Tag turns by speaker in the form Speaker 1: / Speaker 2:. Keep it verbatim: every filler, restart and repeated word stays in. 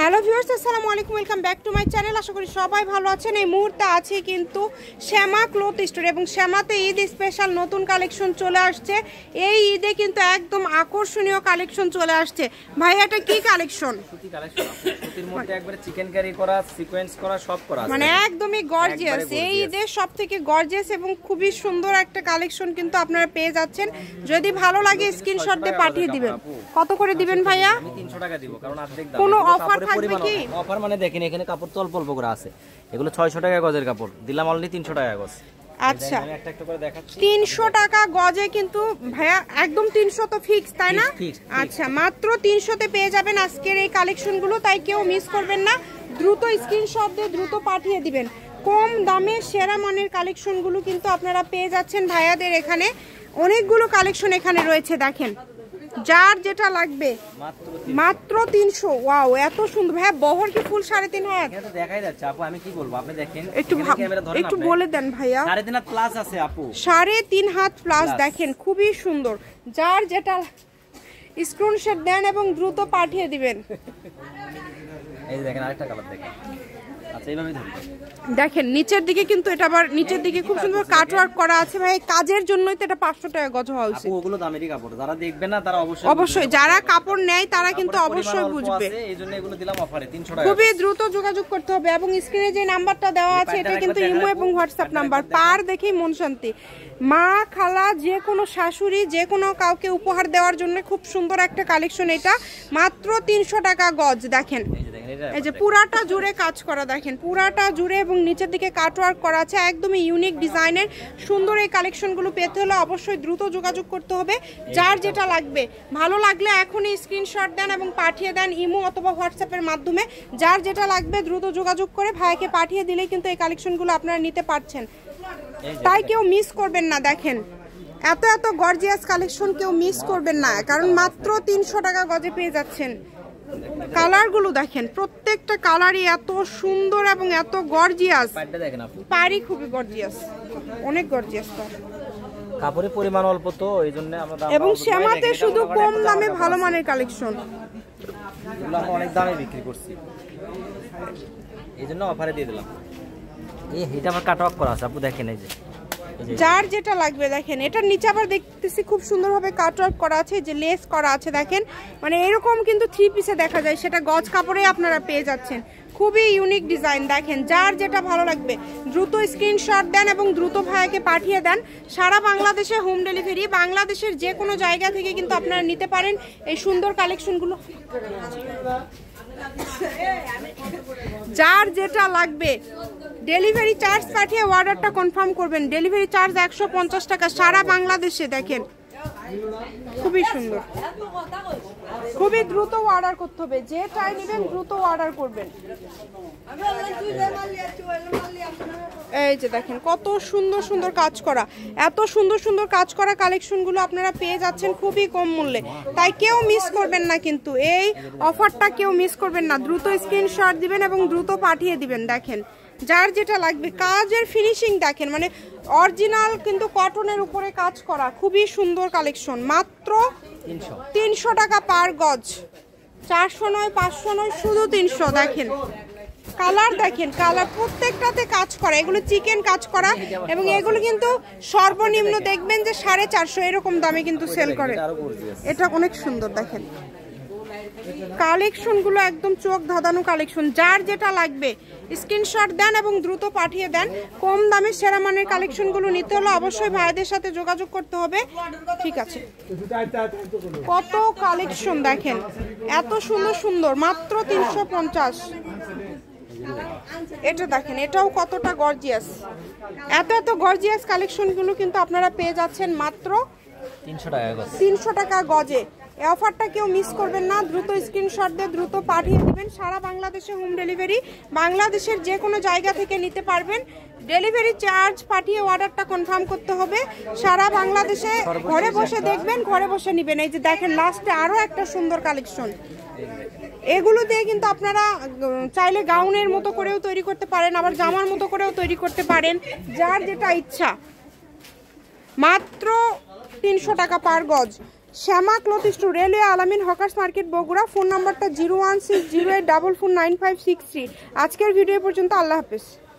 Speaker 1: Hello viewers, আসসালামু আলাইকুম, welcome back to my channel. আশা করি সবাই ভালো আছেন। এই মুহূর্তে আছে কিন্তু শ্যামা ক্লথ স্টোর এবং শ্যামাতে ঈদ স্পেশাল নতুন কালেকশন চলে আসছে। এই ঈদে কিন্তু একদম আকর্ষণীয় কালেকশন চলে আসছে। ভাই এটা কি কালেকশন? সুতি কালেকশন, সুতির মধ্যে একবারে চিকেন কারি করা, সিকোয়েন্স করা, সব করা আছে, মানে একদমই গর্জিয়াস। এই ঈদে সবথেকে গর্জিয়াস এবং খুবই সুন্দর একটা কালেকশন কিন্তু আপনারা পেয়ে যাচ্ছেন। যদি ভালো লাগে স্ক্রিনশট দিয়ে পাঠিয়ে দিবেন। কত করে দিবেন ভাইয়া? আমি তিনশো টাকা দিব, কারণ অর্ধেক দাম। কোনো অফার থাকবে কি?
Speaker 2: অফার মানে দেখেন এখানে কাপড় তো অল্প অল্প করে আছে, এগুলো ছয়শো টাকা গজের কাপড়, দিলাম অনলি তিনশো টাকা গজ।
Speaker 1: আচ্ছা, একটা একটা করে দেখাচ্ছি। তিনশো টাকা গজে কিন্তু ভাইয়া একদম তিনশো তো ফিক্স, তাই না? আচ্ছা, মাত্র তিনশো তে পেয়ে যাবেন আজকের এই কালেকশনগুলো, তাই কেউ মিস করবেন না। দ্রুত স্ক্রিনশট দিয়ে দ্রুত পাঠিয়ে দিবেন। কম দামে সেরা মানের কালেকশনগুলো কিন্তু আপনারা পেয়ে যাচ্ছেন ভাইয়াদের এখানে। অনেকগুলো কালেকশন এখানে রয়েছে, দেখেন যার যেটা লাগবে মাত্র তিনশো। ওয়াও, এত সুন্দর। হ্যাঁ, বহর কি ফুল সাড়ে তিন হাত?
Speaker 2: এটা তো দেখাই যাচ্ছে আপু, আমি কি বলবো আপনি দেখেন,
Speaker 1: একটু একটু বলে দেন ভাইয়া।
Speaker 2: সাড়ে তিন হাত প্লাস আছে আপু,
Speaker 1: সাড়ে তিন হাত প্লাস, দেখেন খুবই সুন্দর। যার যেটা স্ক্রিনশট দেন এবং দ্রুত পাঠিয়ে দিবেন।
Speaker 2: এই দেখেন আরেকটা কালার দেখেন। আচ্ছা, এইভাবে ধরি,
Speaker 1: দেখেন নিচের দিকে কিন্তু এটা আবার নিচের দিকে খুব সুন্দর কাটওয়ার্ক করা আছে। ভাই কাজের জন্যই তো এটা পাঁচশো টাকা গজ হওয়া উচিত।
Speaker 2: আপু ওগুলো দামেরই কাপড়, যারা দেখবে না তারা অবশ্যই
Speaker 1: অবশ্যই যারা কাপড় নেয় তারা কিন্তু অবশ্যই বুঝবে।
Speaker 2: এইজন্য এগুলো দিলাম অফারে তিনশো টাকা।
Speaker 1: খুবই দ্রুত যোগাযোগ করতে হবে এবং স্ক্রিনে যে নাম্বারটা দেওয়া আছে এটা কিন্তু ইমো এবং হোয়াটসঅ্যাপ নাম্বার। পার দেখেই মন শান্তি। মা, খালা, যে কোনো শাশুড়ি, যে কোনো কাউকে উপহার দেওয়ার জন্য খুব সুন্দর একটা কালেকশন। এটা মাত্র তিনশো টাকা গজ। দেখেন এই যে পুরাটা জুড়ে কাজ করা, দেখেন পুরাটা জুড়ে এবং নিচের দিকে কাটওয়ার্ক করা আছে। একদমই ইউনিক ডিজাইনের সুন্দর এই কালেকশনগুলো পেতে হলে অবশ্যই দ্রুত যোগাযোগ করতে হবে। যার যেটা লাগবে, ভালো লাগলে এখনই স্ক্রিনশট দেন এবং পাঠিয়ে দেন ইমো অথবা হোয়াটসঅ্যাপের মাধ্যমে। যার যেটা লাগবে দ্রুত যোগাযোগ করে ভাইকে পাঠিয়ে দিলেই কিন্তু এই কালেকশনগুলো আপনারা নিতে পারছেন, তাই কেউ মিস করবেন না। দেখেন এত এত গর্জিয়াস কালেকশন কেউ মিস করবেন না, কারণ মাত্র তিনশো টাকা গজে পেয়ে যাচ্ছেন। কালারগুলো দেখেন, প্রত্যেকটা কালারই এত সুন্দর এবং এত গর্জিয়াস। পারি খুবই গর্জিয়াস, অনেক গর্জিয়াস।
Speaker 2: কাপড়ের পরিমাণ অল্প তো এইজন্য আমরা দাম,
Speaker 1: এবং শ্যামাতে শুধু কম দামে ভালো মানের কালেকশন,
Speaker 2: এগুলো আমরা অনেক দামে বিক্রি করছি, এইজন্য অফারে দিয়ে দিলাম। এই এটা আবার কাটওয়ার্ক করা আছে আপু, দেখেন এই যে
Speaker 1: যার যেটা লাগবে। দেখেন এটার নিচে আবার দেখতেছি খুব সুন্দরভাবে কাটওয়ার্ক করা আছে, যে লেস করা আছে। দেখেন মানে এরকম কিন্তু থ্রি পিসে দেখা যায়, সেটা গজ কাপড়ে আপনারা পেয়ে যাচ্ছেন। খুবই ইউনিক ডিজাইন। দেখেন যার যেটা ভালো লাগবে দ্রুত স্ক্রিনশট দেন এবং দ্রুত ভাইকে পাঠিয়ে দেন। সারা বাংলাদেশে হোম ডেলিভারি, বাংলাদেশের যে কোনো জায়গা থেকে কিন্তু আপনারা নিতে পারেন এই সুন্দর কালেকশনগুলো। যার যেটা লাগবে ডেলিভারি চার্জ পাঠিয়ে অর্ডারটা কনফার্ম করবেন। ডেলিভারি চার্জ একশো পঞ্চাশ টাকা সারা বাংলাদেশে। দেখেন খুবই সুন্দর, খুবই দ্রুত অর্ডার করতে হবে। যে টাই নেবেন দ্রুত অর্ডার করবেন। এই যে দেখেন কত সুন্দর সুন্দর কাজ করা, এত সুন্দর সুন্দর কাজ করা কালেকশনগুলো আপনারা পেয়ে যাচ্ছেন খুবই কম মূল্যে, তাই কেউ মিস করবেন না। কিন্তু এই অফারটা কেউ মিস করবেন না। দ্রুত স্ক্রিনশট দিবেন এবং দ্রুত পাঠিয়ে দিবেন। দেখেন যার যেটা লাগবে। কাজের ফিনিশিং দেখেন, মানে অরিজিনাল কিন্তু কটনের উপরে কাজ করা, খুবই সুন্দর কালেকশন। মাত্র তিনশো টাকা পার গজ, চারশো নয়, পাঁচশো নয়, শুধু তিনশো। দেখেন কালার, দেখেন কালার প্রত্যেকটাতে কাজ করা, এগুলো চিকেন কাজ করা এবং এগুলো কিন্তু সর্বনিম্ন দেখবেন যে সাড়ে চারশো এরকম দামে কিন্তু সেল করে। এটা অনেক সুন্দর। দেখেন কালেকশনগুলো একদম চোখ ধাঁধানো কালেকশন। যার যেটা লাগবে স্ক্রিনশট দেন এবং দ্রুত পাঠিয়ে দেন। কম দামে সেরা মানের কালেকশনগুলো নিতে হলে অবশ্যই ভাইদের সাথে যোগাযোগ করতে হবে। ঠিক আছে, কত কালেকশন দেখেন, এত সুন্দর সুন্দর, মাত্র তিনশো পঞ্চাশ। এটা দেখেন, এটাও কতটা গর্জিয়াস। এত এত গর্জিয়াস কালেকশনগুলো কিন্তু আপনারা পেয়ে যাচ্ছেন মাত্র
Speaker 2: তিনশো টাকা গজ,
Speaker 1: তিনশো টাকা গজে। এই অফারটা কেউ মিস করবেন না। দ্রুত স্ক্রিনশট দিয়ে দ্রুত পাঠিয়ে দিবেন। সারা বাংলাদেশে হোম ডেলিভারি, বাংলাদেশের যে কোনো জায়গা থেকে নিতে পারবেন। ডেলিভারি চার্জ পাঠিয়ে অর্ডারটা কনফার্ম করতে হবে। সারা বাংলাদেশে ঘরে বসে দেখবেন, ঘরে বসে নেবেন। এই যে দেখেন লাস্টে আরো একটা সুন্দর কালেকশন। এগুলো দিয়ে কিন্তু আপনারা চাইলে গাউনের মতো করেও তৈরি করতে পারেন, আবার জামার মতো করেও তৈরি করতে পারেন, যার যেটা ইচ্ছা। মাত্র তিনশো টাকা পার গজ। Shyama cloth store, railway Alamin hawkers market Bogura. Phone নাম্বারটা zero one six zero eight double four nine five six three. আজকের ভিডিও পর্যন্ত, আল্লাহ হাফেজ।